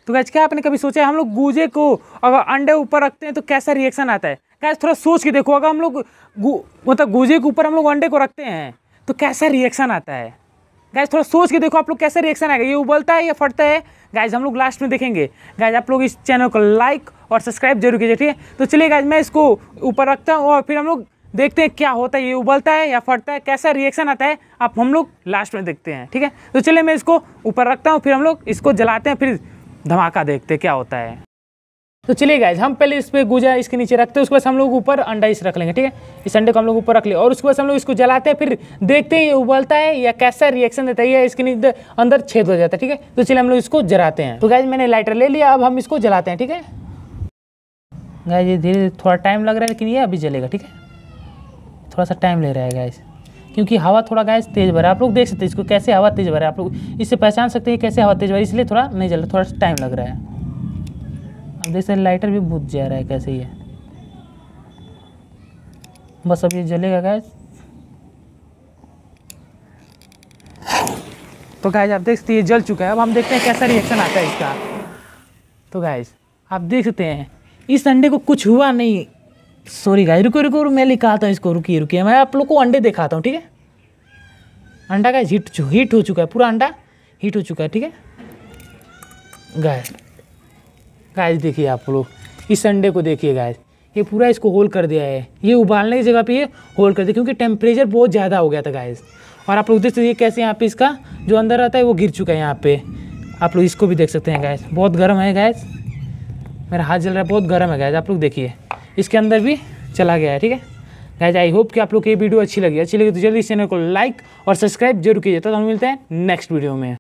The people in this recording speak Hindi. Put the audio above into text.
तो गाइस क्या आपने कभी सोचा है हम लोग गूजे को अगर अंडे ऊपर रखते हैं तो कैसा रिएक्शन आता है? गाइस थोड़ा सोच के देखो, अगर हम लोग मतलब गूजे के ऊपर हम लोग अंडे को रखते हैं तो कैसा रिएक्शन आता है? गाइस थोड़ा सोच के देखो आप लोग कैसा रिएक्शन आएगा, ये उबलता है या फटता है? गाइस हम लोग लास्ट में देखेंगे। गाइस आप लोग इस चैनल को लाइक और सब्सक्राइब जरूर कीजिए, ठीक है? तो चलिए गाइस मैं इसको ऊपर रखता हूँ और फिर हम लोग देखते हैं क्या होता है, ये उबलता है या फटता है, कैसा रिएक्शन आता है आप हम लोग लास्ट में देखते हैं, ठीक है? तो चलिए मैं इसको ऊपर रखता हूँ, फिर हम लोग इसको जलाते हैं, फिर धमाका देखते हैं क्या होता है। तो चलिए गाइस हम पहले इस पे गुजा इसके नीचे रखते हैं, उसके बाद हम लोग ऊपर अंडा इस रख लेंगे, ठीक है? इस अंडे को हम लोग ऊपर रख ले और उसके बाद हम लोग इसको जलाते हैं, फिर देखते हैं ये उबलता है या कैसा रिएक्शन देता है, या इसके नीचे अंदर छेद हो जाता है, ठीक है? तो चलिए हम लोग इसको जलाते हैं। तो गाइस मैंने लाइटर ले लिया, अब हम इसको जलाते हैं, ठीक है? गाइस ये धीरे थोड़ा टाइम लग रहा है लेकिन ये अभी जलेगा, ठीक है? थोड़ा सा टाइम ले रहा है गाइस, क्योंकि हवा थोड़ा गाइस तेज भरा है। आप लोग देख सकते हैं इसको कैसे हवा तेज भरा है, आप लोग इससे पहचान सकते हैं कैसे हवा तेज भरा है, इसलिए थोड़ा नहीं जल रहा, थोड़ा सा टाइम लग रहा है। अब देख सकते लाइटर भी बुझ जा रहा है कैसे ही है, बस अब ये जलेगा गाइस। तो गाइस आप देख सकते हैं ये जल चुका है, अब हम देखते हैं कैसा रिएक्शन आता है इसका। तो गाइस आप देख सकते हैं इस अंडे को कुछ हुआ नहीं, सॉरी गाइस रुको रुको मैं लिखाता हूँ इसको, रुकिए रुकिए मैं आप लोग को अंडे दिखाता हूँ, ठीक है? अंडा गाइस हीट हो चुका है, पूरा अंडा हीट हो चुका है, ठीक है? गाइस देखिए आप लोग इस अंडे को देखिए गाइस, ये पूरा इसको होल कर दिया है, ये उबालने की जगह पे ये होल कर दिया क्योंकि टेम्परेचर बहुत ज़्यादा हो गया था गाइस। और आप लोग देख सकते हैं कैसे यहाँ पे इसका जो अंदर रहता है वो गिर चुका है यहाँ पे, आप लोग इसको भी देख सकते हैं गाइस, बहुत गर्म है गाइस, मेरा हाथ जल रहा है, बहुत गर्म है गाइस। आप लोग देखिए इसके अंदर भी चला गया है, ठीक है गाइस? आई होप कि आप लोग को ये वीडियो अच्छी लगी तो जल्दी इस चैनल को लाइक और सब्सक्राइब जरूर कीजिए। तो हम मिलते हैं नेक्स्ट वीडियो में।